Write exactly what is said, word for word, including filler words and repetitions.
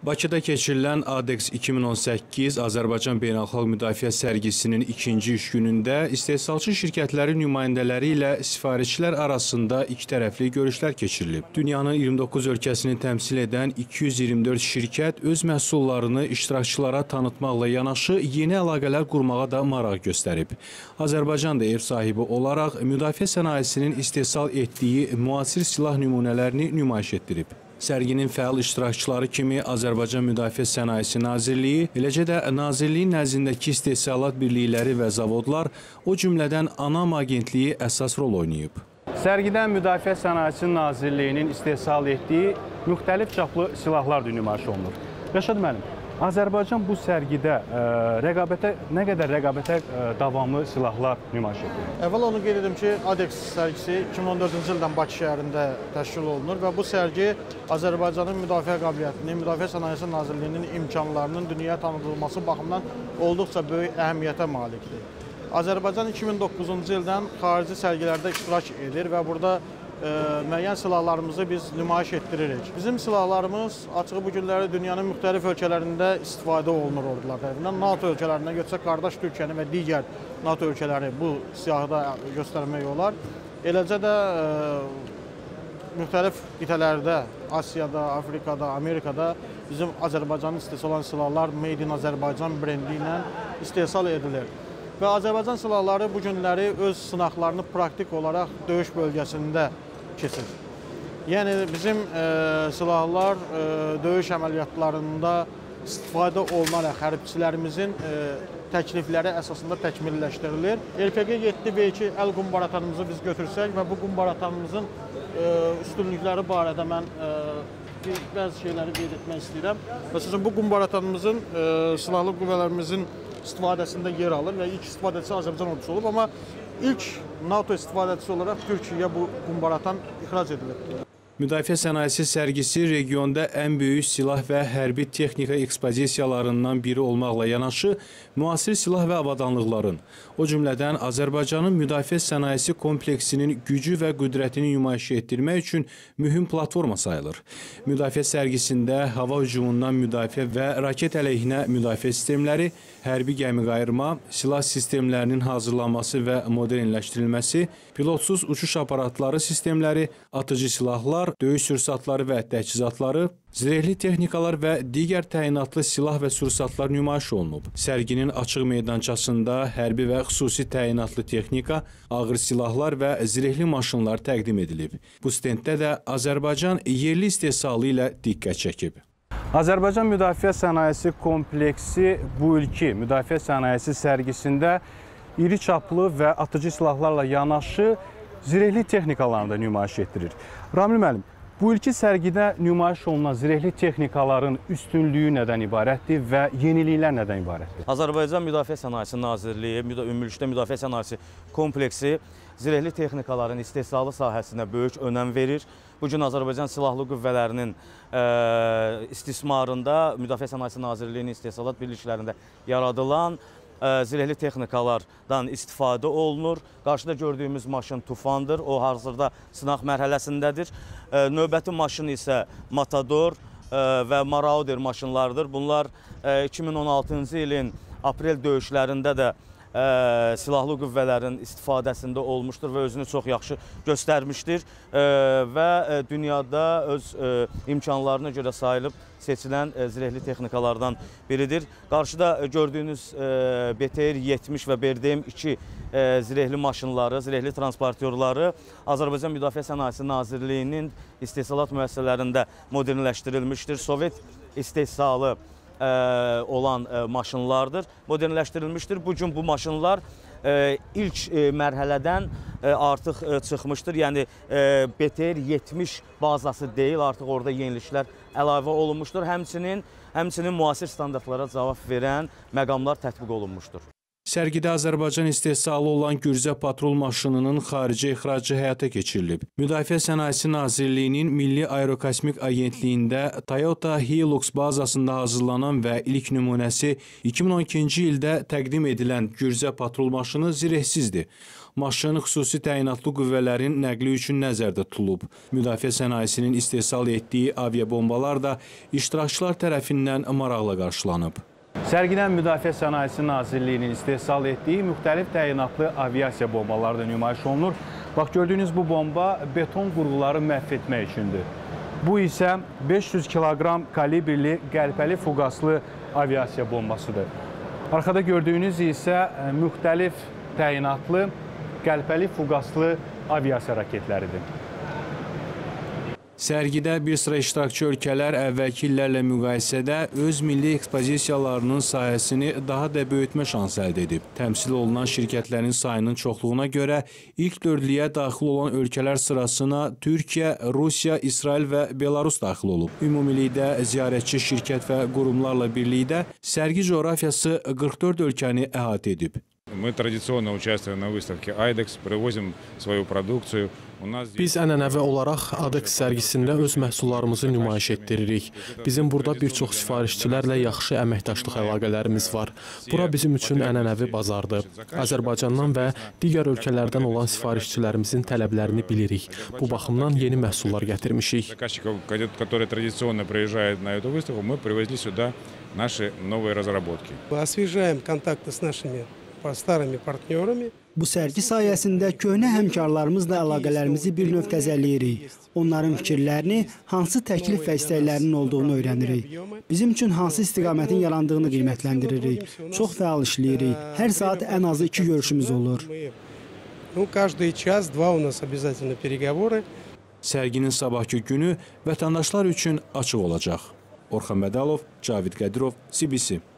Bakıda keçirilən ADEX iki min on səkkiz Azərbaycan Beynəlxalq Müdafiə sərgisinin ikinci iş günündə istehsalçı şirkətlərin nümayəndələri ilə sifarişçilər arasında iki tərəfli görüşlər keçirilib. Dünyanın iyirmi doqquz ölkəsini təmsil edən iki yüz iyirmi dörd şirkət öz məhsullarını iştirakçılara tanıtmaqla yanaşı yeni əlaqələr qurmağa da maraq göstərib. Azərbaycan da ev sahibi olaraq müdafiə sənayesinin istehsal etdiyi müasir silah nümunələrini nümayiş etdirib. Sərginin fəal iştirakçıları kimi Azərbaycan Müdafiə Sənayesi Nazirliyi, eləcə də Nazirliyin nəzdindəki istehsalat birlikləri və zavodlar, o cümlədən ANAM agentliyi əsas rol oynayıb. Sərgidən Müdafiə Sənayesi Nazirliyinin istehsal etdiyi müxtəlif çaplı silahlar da nümayiş olunur. Rəşad müəllim, Azərbaycan bu sərgidə ə, rəqabətə, nə qədər rəqabətə ə, davamlı silahlar nümayiş edir? Əvvəl onu qeyd edim ki, ADEX sərgisi iki min on dördüncü ildən Bakı şəhərində təşkil olunur və bu sərgi Azərbaycanın müdafiə qabiliyyətinin, Müdafiə Sənayesi Nazirliyinin imkanlarının dünyaya tanıdılması baxımından olduqca böyük əhəmiyyətə malikdir. Azərbaycan iki min doqquzuncu ildən xarici sərgilərdə iştirak edir və burada E, müəyyən silahlarımızı biz nümayiş etdiririk. Bizim silahlarımız açığı bu günləri dünyanın müxtəlif ölkələrində istifadə olunur ordular tərəfindən. NATO ölkələrinə götürsək, qardaş Türkiyəni və digər NATO ölkələri bu siyahıda göstərmək olar. Eləcə də e, müxtəlif qitələrdə, Asiyada, Afrikada, Amerikada bizim Azərbaycanın istehsal olan silahlar Made in Azərbaycan brendi ilə istehsal edilir. Və Azərbaycan silahları bu günləri öz sınaqlarını praktik olaraq döyüş bölgəsində keçir. Yəni bizim e, silahlar e, döyüş əməliyyatlarında istifadə olunaraq hərbçilərimizin e, təklifləri əsasında təkmilləşdirilir. R P G yeddi V iki əl qumbaratanımızı biz götürsək və bu qumbaratanımızın e, üstünlükləri barədə mən e, bəzi şeyləri qeyd etmək istəyirəm. Və sizin bu qumbaratanımızın e, silahlı qüvvələrimizin istifadəsində yer alır və ilk istifadəçisi Azərbaycan ordusu olub, amma ilk NATO istifadəçisi olaraq Türkiyəyə bu qumbaratan ixrac edilib. Müdafiə Sənayesi sərgisi regionda ən böyük silah və hərbi texnika ekspozisiyalarından biri olmaqla yanaşı, müasir silah və avadanlıqların, o cümlədən Azərbaycanın müdafiə sənayesi kompleksinin gücü və qüdrətini nümayiş etdirmək üçün mühüm platforma sayılır. Müdafiə sərgisində hava hücumundan müdafiə və raket əleyhinə müdafiə sistemləri, hərbi gəmi qayırma, silah sistemlərinin hazırlanması və modernləşdirilməsi, pilotsuz uçuş aparatları sistemləri, atıcı silahlar, döyüş sursatları və təchizatları, zirehli texnikalar və digər təyinatlı silah və sursatlar nümayiş olunub. Sərginin açıq meydançasında hərbi və xüsusi təyinatlı texnika, ağır silahlar və zirehli maşınlar təqdim edilib. Bu stenddə də Azərbaycan yerli istehsalı ilə diqqət çəkib. Azərbaycan Müdafiə Sənayesi kompleksi bu ilki müdafiə sənayesi sərgisində iri çaplı və atıcı silahlarla yanaşı zirehli texnikalarını da nümayiş etdirir. Ramil müəllim, bu ilki sərgidə nümayiş olunan zirehli texnikaların üstünlüyü nədən ibarətdir və yeniliklər nədən ibarətdir? Azərbaycan Müdafiə Sənayesi Nazirliyi, ümumilikdə Müdafiə Sənayesi kompleksi zirehli texnikaların istehsalı sahəsinə böyük önəm verir. Bugün Azərbaycan Silahlı Qüvvələrinin e, istismarında Müdafiə Sənayesi Nazirliyinin istehsalat birliklərində yaradılan zirehli texnikalardan istifadə olunur. Qarşıda gördüyümüz maşın Tufandır. O hazırda sınaq mərhələsindədir. Növbəti maşın isə Matador və Marauder maşınlardır. Bunlar iki min on altıncı ilin aprel döyüşlərində də silahlı qüvvələrin istifadəsində olmuşdur və özünü çox yaxşı göstərmişdir və dünyada öz imkanlarına görə sayılıb seçilən zirehli texnikalardan biridir. Qarşıda gördüyünüz B T R yetmiş və B R D M iki zirehli maşınları, zirehli transportörləri Azərbaycan Müdafiə Sənayesi Nazirliyinin istehsalat müəssisələrində modernləşdirilmişdir. Sovet istehsalı olan maşınlardır, modernləşdirilmişdir. Bugün bu maşınlar ilk mərhələdən artıq çıxmışdır. Yəni B T R yetmiş bazası deyil, artıq orada yeniliklər əlavə olunmuşdur. Həmçinin, həmçinin müasir standartlara cavab verən məqamlar tətbiq olunmuşdur. Sərgidə Azərbaycan istehsalı olan Gürcə patrul maşınının xarici ixracı həyata keçirilib. Müdafiə Sənayesi Nazirliyinin Milli Aerokosmik Agentliyində Toyota Hilux bazasında hazırlanan və ilk nümunəsi iki min on ikinci ildə təqdim edilən Gürcə patrul maşını zirehsizdir. Maşın xüsusi təyinatlı qüvvələrin nəqli üçün nəzərdə tutulub. Müdafiə sənayesinin istehsal etdiyi aviabombalar da iştirakçılar tərəfindən maraqla qarşılanıb. Sərgidən Müdafiə Sənayesi Nazirliyinin istehsal etdiyi müxtəlif təyinatlı aviasiya bombaları da nümayiş olunur. Bax, gördüyünüz bu bomba beton qurğuları məhv etmək üçündür. Bu isə beş yüz kiloqram kalibrli qəlpəli fuqaslı aviasiya bombasıdır. Arkada gördüyünüz isə müxtəlif təyinatlı qəlpəli fuqaslı aviasiya raketləridir. Sərgidə bir sıra iştirakçı ölkələr əvvəlki illərlə müqayisədə öz milli ekspozisiyalarının sahəsini daha da böyütmə şansı əldə edib. Təmsil olunan şirkətlərin sayının çoxluğuna görə ilk dördlüyə daxil olan ölkələr sırasına Türkiyə, Rusiya, İsrail və Belarus daxil olub. Ümumilikdə ziyarətçi şirkət və qurumlarla birlikdə sərgi coğrafiyası qırx dörd ölkəni əhatə edib. Мы традиционно участвуем на выставке айдекс, привозим свою продукцию. Biz ənənəvi olaraq ADEX sərgisində öz məhsullarımızı nümayiş etdiririk. Bizim burada bir çox sifarişçilərlə yaxşı əməkdaşlıq əlaqələrimiz var. Bura bizim üçün ənənəvi bazardır. Azərbaycandan və digər ölkələrdən olan sifarişçilərimizin tələblərini bilirik. Bu baxımdan yeni məhsullar gətirmişik. Заказчиков, которые традиционно приезжают на эту выставку, мы привезли сюда наши новые разработки. Освежаем контакты с нашими starыми partnyorami. Bu sərgi sayəsində köhnə həmkarlarımızla əlaqələrimizi bir növ təzəlləyirik. Onların fikirlərini, hansı təklif və istəklərinin olduğunu öyrənirik. Bizim üçün hansı istiqamətin yarandığını qiymətləndiririk. Çox fəal işləyirik. Hər saat ən azı iki görüşümüz olur. Каждый час-два у нас обязательно переговоры. Sərginin sabahki günü vətəndaşlar üçün açıq olacaq. Orxan Mədəlov, Cavid Qədirov, C B C.